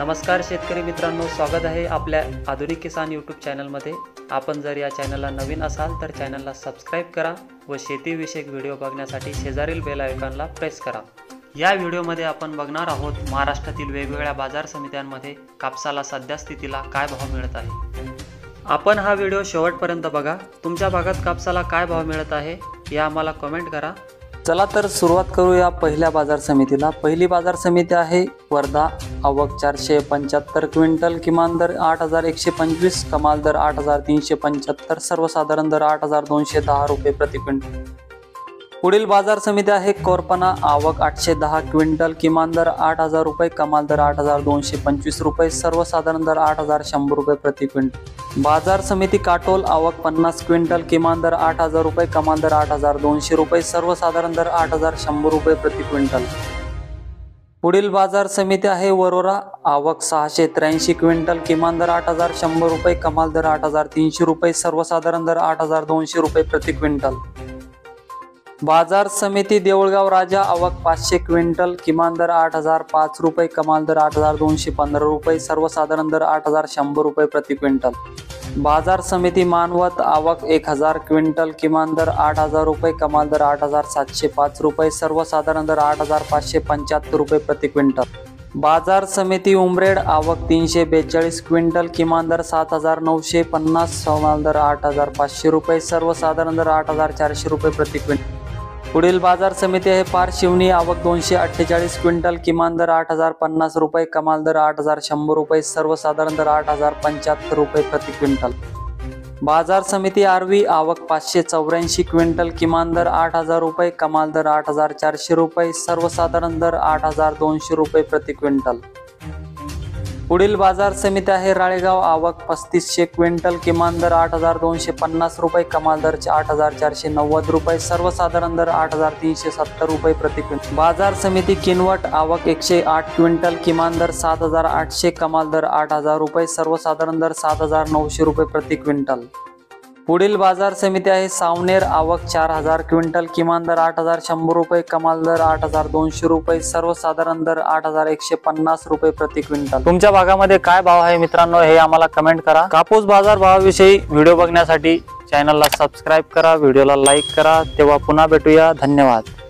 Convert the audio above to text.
नमस्कार शेतकरी मित्रांनो, स्वागत आहे आपल्या आधुनिक किसान यूट्यूब चॅनलमध्ये। आपण जर या चॅनलला नवीन असाल तर चॅनलला सबस्क्राइब करा व शेतीविषयक व्हिडिओ बघण्यासाठी शेजारील बेल आयकॉनला प्रेस करा। या व्हिडिओमध्ये आपण बघणार आहोत महाराष्ट्रातील वेगवेगळ्या बाजार समित्यांमध्ये कापसाला सध्या स्थितीला काय भाव मिळत आहे। आपण हा व्हिडिओ शेवटपर्यंत बघा। तुमच्या भागात कापसाला काय भाव मिळत आहे हे आम्हाला कमेंट करा। चला तर सुरुवात करूया पहिल्या बाजार समितीला। पहिली बाजार समिती आहे वर्धा। आवक 475 क्विंटल, किमान दर 8125, कमाल दर 8375, सर्वसाधारण दर 8210 रुपये प्रति क्विंटल। पुढील बाजार समिती आहे कोरपना। आवक 810 क्विंटल, किमान दर 8000 रुपये, कमाल दर 8225 रुपये, सर्वसाधारण दर 8100 रुपये प्रति क्विंटल। बाजार समिती काटोल। आवक 50 क्विंटल, किमान दर 8000 रुपये, कमाल दर 8200 रुपये, सर्वसाधारण दर 8100 रुपये प्रति क्विंटल। पुढील बाजार समिती आहे वरोरा। आवक 683 क्विंटल, किमान दर 8100 रुपये, कमाल दर 8300 रुपये, सर्वसाधारण दर 8200 रुपये प्रति क्विंटल। बाजार समिती देऊळगाव राजा। आवक 500 क्विंटल, किमान दर 8005 रुपये, कमाल दर 8215 रुपये, सर्वसाधारण दर 8100 रुपये प्रति क्विंटल। बाजार समिती मानवत। आवक 1000 क्विंटल, किमान दर 8000 रुपये, कमाल दर 8705 रुपये, सर्वसाधारण दर 8575 रुपये प्रति क्विंटल। बाजार समिती उमरेड। आवक 342 क्विंटल, किमान दर 7950, कमाल दर 8500 रुपये, सर्वसाधारण दर 8400 रुपये प्रति क्विंटल। पुढील बाजार समिती आहे पारशिवनी। आवक 248 क्विंटल, किमान दर 8050 रुपये, कमाल दर 8100 रुपये, सर्वसाधारण दर 8075 रुपये प्रति क्विंटल। बाजार समिती आर्वी। आवक 584 क्विंटल, किमान दर 8000 रुपये, कमाल दर 8400 रुपये, सर्वसाधारण दर 8200 रुपये प्रति क्विंटल। पुढील बाजार समिती आहे राळेगाव। आवक 3500 क्विंटल, किमान दर 8250 रुपये, कमाल दर 8490 रुपये, सर्वसाधारण दर 8370 रुपये प्रति क्विंटल। बाजार समिती किनवट। आवक 108 क्विंटल, किमान दर 7800, कमाल दर 8000 रुपये, सर्वसाधारण दर 7900 रुपये प्रति क्विंटल। पुढील बाजार समिती आहे सावनेर। आवक 4000 क्विंटल, किमान दर 8100 रुपये, कमाल दर 8200 रुपये, सर्वसाधारण दर 8150 रुपये प्रति क्विंटल। तुमच्या भागामध्ये काय भाव आहे मित्रांनो हे आम्हाला कमेंट करा। कापूस बाजार भावाविषयी व्हिडिओ बघण्यासाठी चॅनलला सबस्क्राइब करा, व्हिडिओला लाईक करा। तेव्हा पुन्हा भेटूया। धन्यवाद।